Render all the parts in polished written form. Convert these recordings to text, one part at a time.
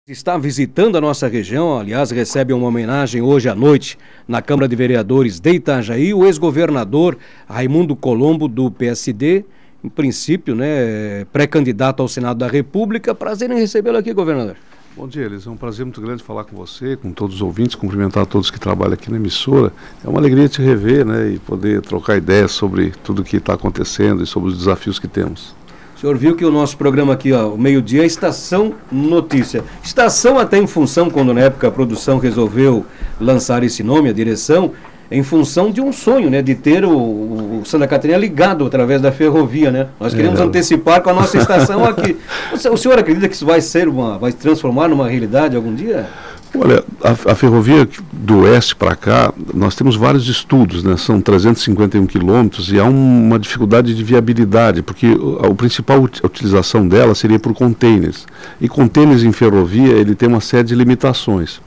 Está visitando a nossa região, aliás, recebe uma homenagem hoje à noite na Câmara de Vereadores de Itajaí, o ex-governador Raimundo Colombo, do PSD, em princípio, né, pré-candidato ao Senado da República. Prazer em recebê-lo aqui, governador. Bom dia, Elis. É um prazer muito grande falar com você, com todos os ouvintes, cumprimentar todos que trabalham aqui na emissora. É uma alegria te rever, né, e poder trocar ideias sobre tudo o que está acontecendo e sobre os desafios que temos. O senhor viu que o nosso programa aqui, ó, o meio-dia, é Estação Notícia. Estação até em função, quando na época a produção resolveu lançar esse nome, a direção, em função de um sonho, né, de ter o Santa Catarina ligado através da ferrovia, né? Nós queremos antecipar com a nossa estação aqui. O senhor acredita que isso vai se transformar numa realidade algum dia? Olha, a ferrovia do oeste para cá, nós temos vários estudos, né? São 351 quilômetros e há uma dificuldade de viabilidade, porque a principal utilização dela seria por containers. E containers em ferrovia, ele tem uma série de limitações.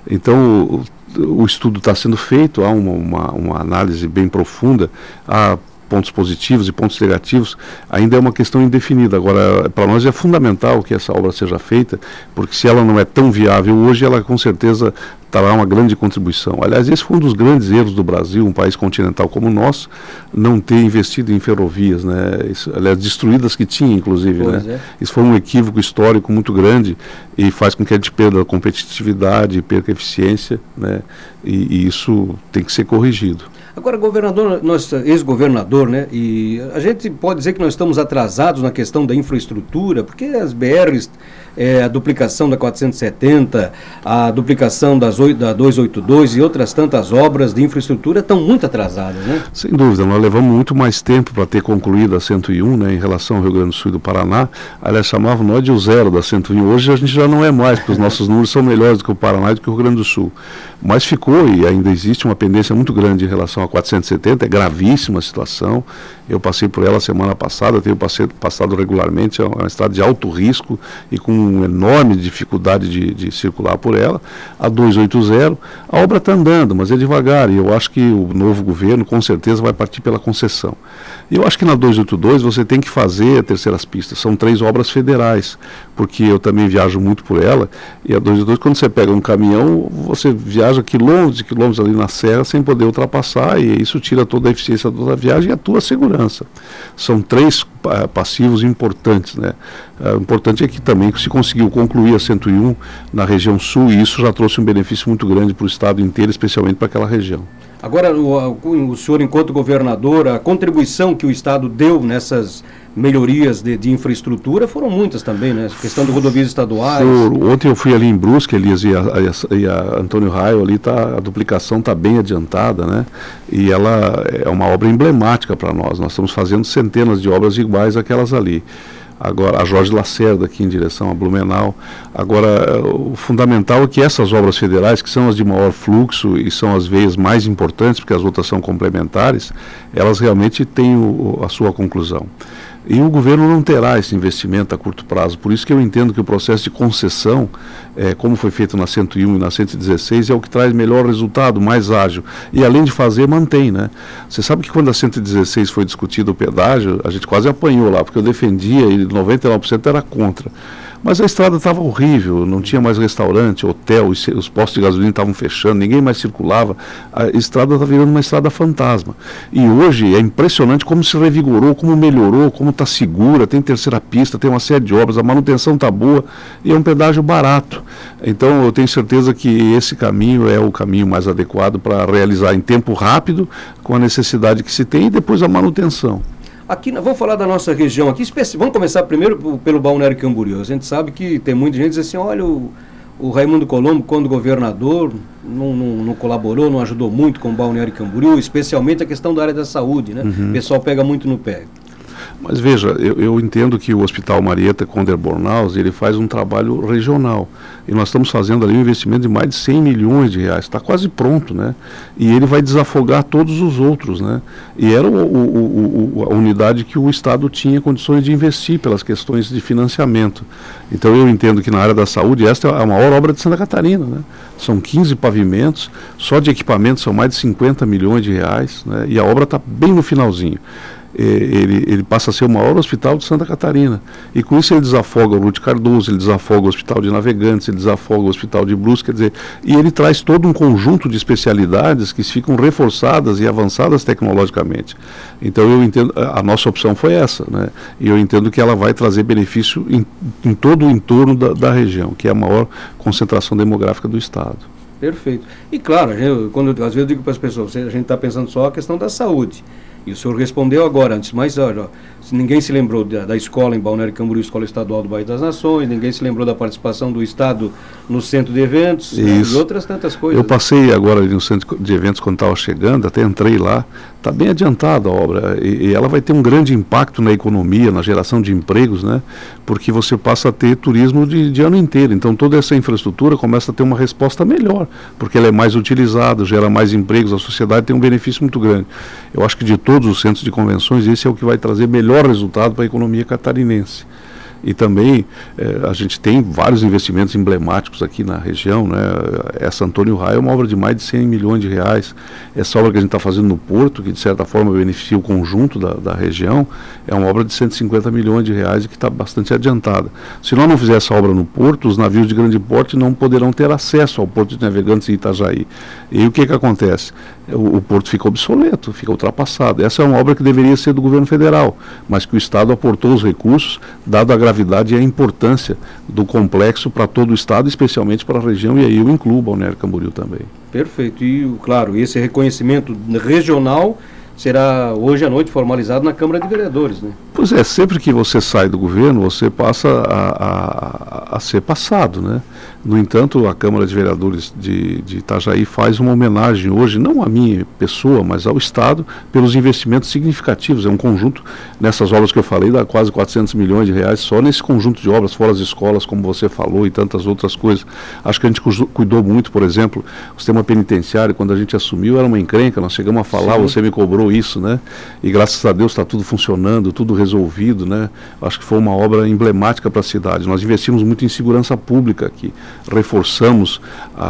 Então, o estudo está sendo feito, há uma análise bem profunda, há pontos positivos e pontos negativos, ainda é uma questão indefinida. Agora, para nós é fundamental que essa obra seja feita, porque se ela não é tão viável hoje, ela com certeza terá uma grande contribuição. Aliás, esse foi um dos grandes erros do Brasil, um país continental como o nosso, não ter investido em ferrovias, né? Isso, aliás, destruídas que tinha, inclusive, né? Isso foi um equívoco histórico muito grande e faz com que a gente perca a competitividade, perca a eficiência, né? E isso tem que ser corrigido. Agora, governador, ex-governador, né, e a gente pode dizer que nós estamos atrasados na questão da infraestrutura, porque as BRs, a duplicação da 470, a duplicação da 282 e outras tantas obras de infraestrutura estão muito atrasadas, né? Sem dúvida, nós levamos muito mais tempo para ter concluído a 101, né, em relação ao Rio Grande do Sul e do Paraná. Aliás, chamavam nós de o zero da 101. Hoje a gente já não é mais, porque os nossos números são melhores do que o Paraná e do que o Rio Grande do Sul. Mas ficou e ainda existe uma pendência muito grande em relação a 470, é gravíssima a situação. Eu passei por ela semana passada, tenho passado regularmente, é uma estrada de alto risco e com enorme dificuldade de circular por ela. A 280, a obra está andando, mas é devagar, e eu acho que o novo governo com certeza vai partir pela concessão. E eu acho que na 282 você tem que fazer terceiras pistas, são 3 obras federais, porque eu também viajo muito por ela, e a 282, quando você pega um caminhão, você viaja quilômetros e quilômetros ali na serra sem poder ultrapassar, e isso tira toda a eficiência da viagem e a tua segurança. São 3 passivos importantes, né? O importante é que também se conseguiu concluir a 101 na região sul, e isso já trouxe um benefício muito grande para o estado inteiro, especialmente para aquela região. Agora, o senhor, enquanto governador, a contribuição que o estado deu nessas melhorias de infraestrutura foram muitas também, né? A questão de rodovias estaduais. Ontem eu fui ali em Brusque, Elias, e a Antônio Raio ali, a duplicação está bem adiantada, né? E ela é uma obra emblemática para nós. Nós estamos fazendo centenas de obras iguais àquelas ali. Agora, a Jorge Lacerda aqui em direção a Blumenau. Agora, o fundamental é que essas obras federais, que são as de maior fluxo e são as veias mais importantes, porque as outras são complementares, elas realmente têm a sua conclusão. E o governo não terá esse investimento a curto prazo. Por isso que eu entendo que o processo de concessão, como foi feito na 101 e na 116, é o que traz melhor resultado, mais ágil. E além de fazer, mantém, né? Você sabe que quando a 116 foi discutido o pedágio, a gente quase apanhou lá, porque eu defendia e 99% era contra. Mas a estrada estava horrível, não tinha mais restaurante, hotel, os postos de gasolina estavam fechando, ninguém mais circulava. A estrada está virando uma estrada fantasma. E hoje é impressionante como se revigorou, como melhorou, como está segura, tem terceira pista, tem uma série de obras, a manutenção está boa e é um pedágio barato. Então eu tenho certeza que esse caminho é o caminho mais adequado para realizar em tempo rápido, com a necessidade que se tem, e depois a manutenção. Aqui, vamos falar da nossa região aqui, vamos começar primeiro pelo Balneário Camboriú. A gente sabe que tem muita gente que diz assim, olha, o Raimundo Colombo, quando governador, não colaborou, não ajudou muito com o Balneário Camboriú, especialmente a questão da área da saúde, né? O pessoal pega muito no pé. Mas veja, eu entendo que o Hospital Marieta Conder Bornhaus, ele faz um trabalho regional. E nós estamos fazendo ali um investimento de mais de 100 milhões de reais. Está quase pronto, né? E ele vai desafogar todos os outros, né? E era a unidade que o Estado tinha condições de investir pelas questões de financiamento. Então eu entendo que na área da saúde, esta é a maior obra de Santa Catarina, né? São 15 pavimentos, só de equipamentos são mais de 50 milhões de reais, né? E a obra está bem no finalzinho. ele passa a ser o maior hospital de Santa Catarina. E com isso ele desafoga o Ruth Cardoso, ele desafoga o Hospital de Navegantes, ele desafoga o Hospital de Brusque, quer dizer, e ele traz todo um conjunto de especialidades que ficam reforçadas e avançadas tecnologicamente. Então eu entendo, a nossa opção foi essa, né? E eu entendo que ela vai trazer benefício em todo o entorno da região, que é a maior concentração demográfica do estado. Perfeito. E claro, quando às vezes eu digo para as pessoas, a gente está pensando só a questão da saúde. E o senhor respondeu agora, antes, mas olha, ninguém se lembrou da escola em Balneário Camboriú, Escola Estadual do Baía das Nações, ninguém se lembrou da participação do Estado no centro de eventos, né, e outras tantas coisas. Eu passei agora ali no centro de eventos quando estava chegando, até entrei lá, está bem adiantada a obra, e ela vai ter um grande impacto na economia, na geração de empregos, né, porque você passa a ter turismo de ano inteiro, então toda essa infraestrutura começa a ter uma resposta melhor, porque ela é mais utilizada, gera mais empregos, a sociedade tem um benefício muito grande. Eu acho que de todos os centros de convenções, esse é o que vai trazer melhor resultado para a economia catarinense. E também a gente tem vários investimentos emblemáticos aqui na região, né? Essa Antônio Raio é uma obra de mais de 100 milhões de reais. Essa obra que a gente está fazendo no Porto, que de certa forma beneficia o conjunto da região, é uma obra de 150 milhões de reais e que está bastante adiantada. Se nós não fizermos essa obra no Porto, os navios de grande porte não poderão ter acesso ao Porto de Navegantes e Itajaí. E o que acontece? O Porto fica obsoleto, fica ultrapassado. Essa é uma obra que deveria ser do governo federal, mas que o Estado aportou os recursos, dado a gravidade e a importância do complexo para todo o Estado, especialmente para a região, e aí eu incluo Balneário Camboriú também. Perfeito. E, claro, esse reconhecimento regional será hoje à noite formalizado na Câmara de Vereadores, né? Pois é, sempre que você sai do governo, você passa a ser passado, né? No entanto, a Câmara de Vereadores de Itajaí faz uma homenagem hoje, não à minha pessoa, mas ao Estado, pelos investimentos significativos. É um conjunto, nessas obras que eu falei, dá quase 400 milhões de reais só nesse conjunto de obras, fora as escolas, como você falou, e tantas outras coisas. Acho que a gente cuidou muito, por exemplo, o sistema penitenciário, quando a gente assumiu, era uma encrenca, nós chegamos a falar, sim, você me cobrou isso, né? E graças a Deus está tudo funcionando, tudo resolvido, né? Acho que foi uma obra emblemática para a cidade. Nós investimos muito em segurança pública aqui, reforçamos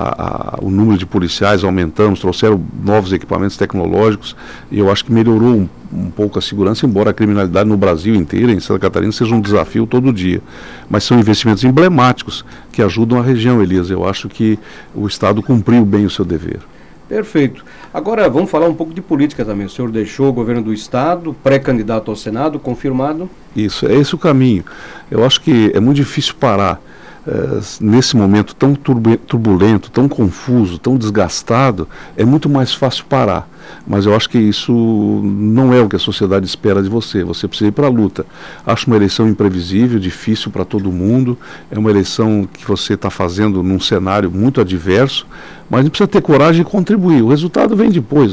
o número de policiais, aumentamos, trouxeram novos equipamentos tecnológicos, e eu acho que melhorou um pouco a segurança, embora a criminalidade no Brasil inteiro, em Santa Catarina, seja um desafio todo dia. Mas são investimentos emblemáticos que ajudam a região, Elias. Eu acho que o Estado cumpriu bem o seu dever. Perfeito. Agora vamos falar um pouco de política também. O senhor deixou o governo do Estado, pré-candidato ao Senado, confirmado? Isso, é esse o caminho. Eu acho que é muito difícil parar nesse momento tão turbulento, tão confuso, tão desgastado. É muito mais fácil parar. Mas eu acho que isso não é o que a sociedade espera de você. Você precisa ir para a luta. Acho uma eleição imprevisível, difícil para todo mundo. É uma eleição que você está fazendo num cenário muito adverso, mas não precisa ter coragem de contribuir. O resultado vem depois.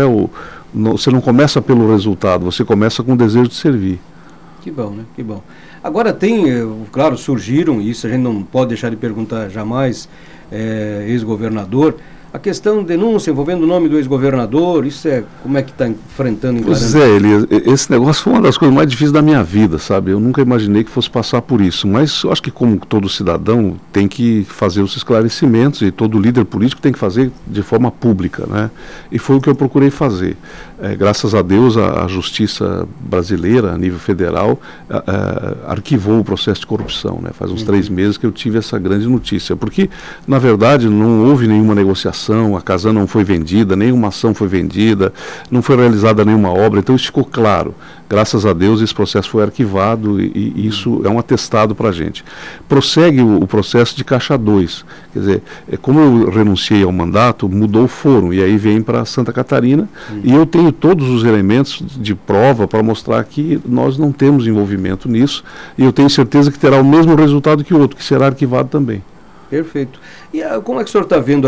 Você não começa pelo resultado, você começa com o desejo de servir. Que bom, né? Que bom. Agora tem, claro, surgiram, e isso a gente não pode deixar de perguntar jamais, ex-governador, a questão de denúncia envolvendo o nome do ex-governador, isso como é que está enfrentando? Pois é, Elias, esse negócio foi uma das coisas mais difíceis da minha vida, sabe? Eu nunca imaginei que fosse passar por isso, mas eu acho que como todo cidadão tem que fazer os esclarecimentos, e todo líder político tem que fazer de forma pública, né? E foi o que eu procurei fazer. Graças a Deus, a Justiça brasileira, a nível federal, arquivou o processo de corrupção, né? Faz uns 3 meses que eu tive essa grande notícia, porque, na verdade, não houve nenhuma negociação, a Casan não foi vendida, nenhuma ação foi vendida, não foi realizada nenhuma obra, então isso ficou claro. Graças a Deus, esse processo foi arquivado e isso é um atestado para a gente. Prossegue o processo de Caixa 2, quer dizer, como eu renunciei ao mandato, mudou o foro, e aí vem para Santa Catarina, e eu tenho todos os elementos de prova para mostrar que nós não temos envolvimento nisso, e eu tenho certeza que terá o mesmo resultado que o outro, que será arquivado também. Perfeito. E como é que o senhor está vendo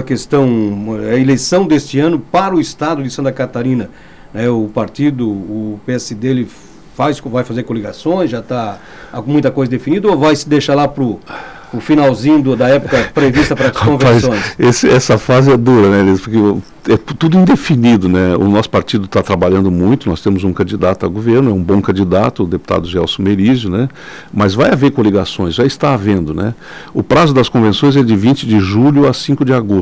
a eleição deste ano para o estado de Santa Catarina? O partido, o PSD, ele vai fazer coligações, já está muita coisa definida, ou vai se deixar lá para o finalzinho da época prevista para as convenções? Essa fase é dura, né, Elias? Porque é tudo indefinido, né? O nosso partido está trabalhando muito, nós temos um candidato a governo, é um bom candidato, o deputado Gelson Merizio, né? Mas vai haver coligações, já está havendo, né? O prazo das convenções é de 20 de julho a 5 de agosto.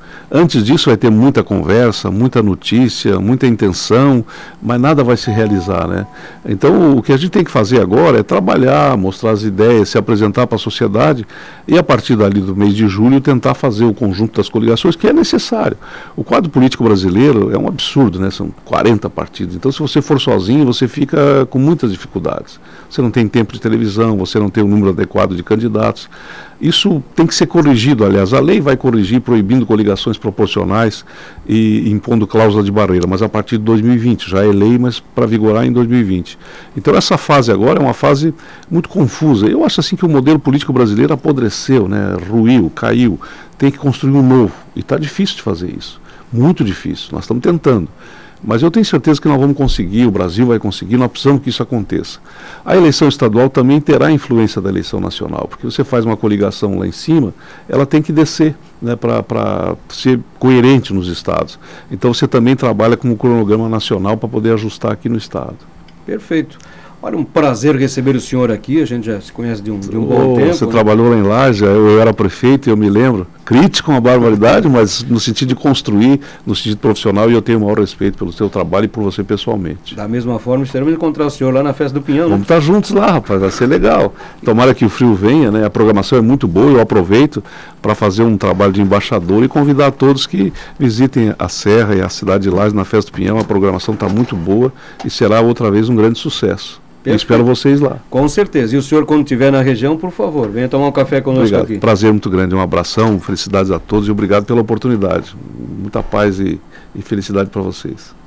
Antes disso vai ter muita conversa, muita notícia, muita intenção, mas nada vai se realizar, né? Então o que a gente tem que fazer agora é trabalhar, mostrar as ideias, se apresentar para a sociedade e a partir dali do mês de julho tentar fazer o conjunto das coligações que é necessário. O quadro político brasileiro é um absurdo, né? São 40 partidos, então se você for sozinho você fica com muitas dificuldades. Você não tem tempo de televisão, você não tem um número adequado de candidatos. Isso tem que ser corrigido, aliás, a lei vai corrigir proibindo coligações proporcionais e impondo cláusula de barreira, mas a partir de 2020, já é lei, mas para vigorar em 2020. Então essa fase agora é uma fase muito confusa. Eu acho assim que o modelo político brasileiro apodreceu, né, ruiu, caiu, tem que construir um novo, e está difícil de fazer isso, muito difícil, nós estamos tentando. Mas eu tenho certeza que nós vamos conseguir, o Brasil vai conseguir, nós precisamos que isso aconteça. A eleição estadual também terá influência da eleição nacional, porque você faz uma coligação lá em cima, ela tem que descer, né, para ser coerente nos estados. Então você também trabalha com um cronograma nacional para poder ajustar aqui no estado. Perfeito. Olha, um prazer receber o senhor aqui, a gente já se conhece de um bom tempo. Você trabalhou lá em Laje, eu era prefeito, eu me lembro, crítico, uma barbaridade, mas no sentido de construir, no sentido profissional, e eu tenho o maior respeito pelo seu trabalho e por você pessoalmente. Da mesma forma, esperamos encontrar o senhor lá na Festa do Pinhão. Vamos estar juntos lá, rapaz, vai ser legal. Tomara que o frio venha, né? A programação é muito boa, eu aproveito para fazer um trabalho de embaixador e convidar todos que visitem a Serra e a cidade de Laje na Festa do Pinhão. A programação está muito boa e será outra vez um grande sucesso. Eu espero vocês lá. Com certeza. E o senhor, quando estiver na região, por favor, venha tomar um café conosco. Obrigado. Aqui. Prazer muito grande, um abração, felicidades a todos e obrigado pela oportunidade. Muita paz e felicidade para vocês.